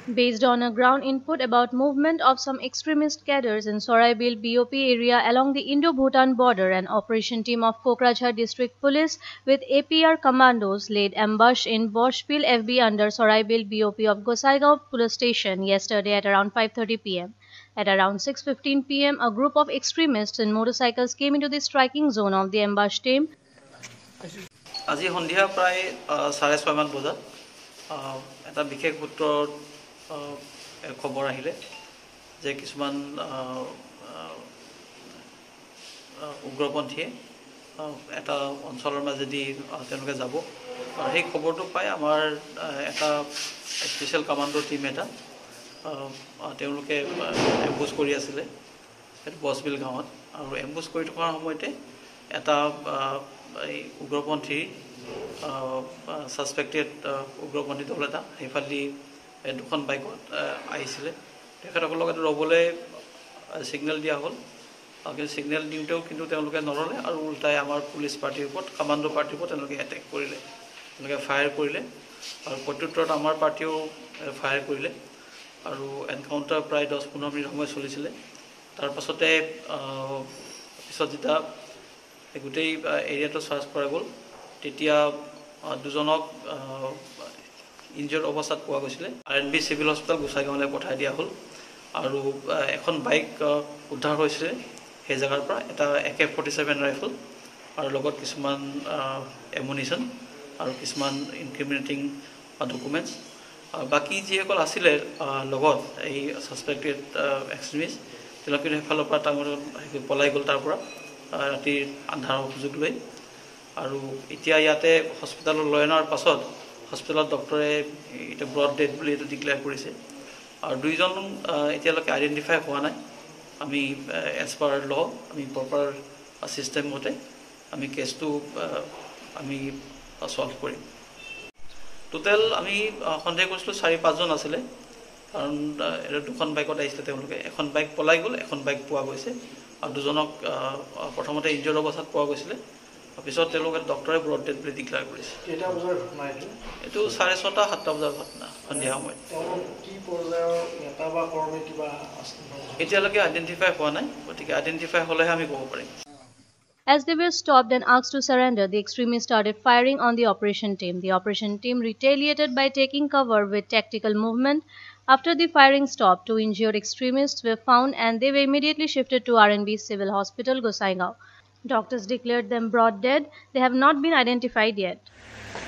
Based on a ground input about movement of some extremist cadres in Soraibil BOP area along the Indo-Bhutan border, an operation team of Kokrajhar District Police with APR commandos laid ambush in Boshpil FB under Soraibil BOP of Gosaigaon Police Station yesterday at around 5:30 p.m. At around 6:15 p.m., a group of extremists in motorcycles came into the striking zone of the ambush team. আজি সন্ধিয়া প্ৰায় 6:30 মান বজাত এটা বিশেষ সূত্ৰৰ খবৰ আহিলে যে কিছুমান উগ্ৰপন্থীয়ে এটা অঞ্চলৰ মাজেদি তেওঁলোকে যাব আৰু সেই খবৰটো পাই আমাৰ এটা স্পেচিয়েল কমাণ্ডো টিম এটা তেওঁলোকে এম্বুছ কৰি আছিলে সেইটো বছবিল গাঁৱত আৰু এম্বুছ কৰি থকাৰ সময়তে এটা এই উগ্ৰপন্থী সাসপেক্টেড উগ্ৰপন্থী দল এটা সেইফালেদি দুখন বাইকত আহিছিলে তেখেতসকলক এটা ৰ'বলৈ সিগনেল দিয়া হ'ল কিন্তু সিগনেল দিওঁতেও কিন্তু তেওঁলোকে নল'লে আৰু উল্টাই আমাৰ পুলিচ পাৰ্টিৰ ওপৰত কমাণ্ডো পাৰ্টিৰ ওপৰত তেওঁলোকে এটেক কৰিলে তেওঁলোকে ফায়াৰ কৰিলে আৰু প্ৰত্যুত্তৰত আমাৰ পাৰ্টিও ফায়াৰ কৰিলে আৰু এনকাউণ্টাৰ প্ৰায় 10-15 মিনিট সময় চলিছিলে তাৰ পাছতে পিছত যেতিয়া গোটেই এৰিয়াটো চাৰ্চ কৰা গ'ল তেতিয়া দুজনক ইনজৰ্ড অৱস্থাত পোৱা গৈছিলে RNB চিভিল হস্পিটেল গোসাইগাঁৱলৈ পঠাই দিয়া হ'ল আৰু এখন বাইক উদ্ধাৰ হৈছিলে সেই জায়গাৰ পৰা এটা AK-47 ৰাইফল আৰু লগত কিছুমান এমুনিশ্যন আৰু কিছুমান ইনক্ৰিমিনেটিং ডকুমেণ্টছ বাকি যিসকল আছিলে লগত এই সাসপেক্টেড এক্সট্ৰিমিষ্ট তেওঁলোকে সেইফালৰ পৰা তেওঁলোকে পলাই গ'ল তাৰ পৰা ৰাতিৰ আন্ধাৰৰ সুযোগ লৈ আৰু এতিয়া ইয়াতে হস্পিটেলত লৈ অনাৰ পাছত হস্পিটেলত ডক্টৰে এটা ব্ৰড ডেড বুলি এইটো ডিক্লেয়াৰ কৰিছে আৰু দুইজন এতিয়ালৈকে আইডেণ্টিফাই হোৱা নাই আমি এজ পাৰ ল আমি প্ৰপাৰ চিষ্টেম মতে আমি কেছটো আমি সলভ কৰিম টোটেল আমি সন্দেহ কৰিছিলোঁ 4-5 জন আছিলে কাৰণ এটা দুখন বাইকত আহিছিলে তেওঁলোকে এখন বাইক পলাই গ'ল এখন বাইক পোৱা গৈছে আৰু দুজনক প্ৰথমতে ইনজৰ্ড অৱস্থাত পোৱা গৈছিলে পিছত তেওঁলোকে ডক্টৰে ব্ৰড ডেড বুলি ডিক্লেয়াৰ কৰিছে কেইটা বজাৰ ঘটনা এইটো 6:30-7 বজাৰ ঘটনা সন্ধিয়া সময়ত কি পৰ্যায়ৰ নেতা বা কৰ্মী কিবা এতিয়ালৈকে আইডেণ্টিফাই হোৱা নাই গতিকে আইডেণ্টিফাই হ'লেহে আমি ক'ব পাৰিম As they were stopped and asked to surrender, the extremists started firing on the operation team. The operation team retaliated by taking cover with tactical movement. After the firing stopped, 2 injured extremists were found and they were immediately shifted to RNB Civil Hospital, Gosaigaon. Doctors declared them brought dead. They have not been identified yet.